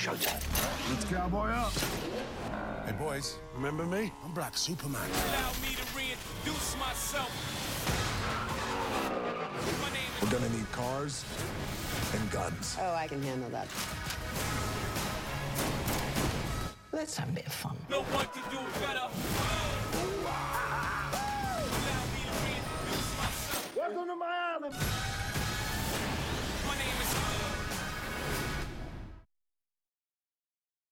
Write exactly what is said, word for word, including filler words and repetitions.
showtime. Let's cowboy up. Hey, boys, remember me? I'm Black Superman. Allow me to reintroduce myself. My name is... We're gonna need cars and guns. Oh, I can handle that. Let's have a bit of fun. No one can do it better.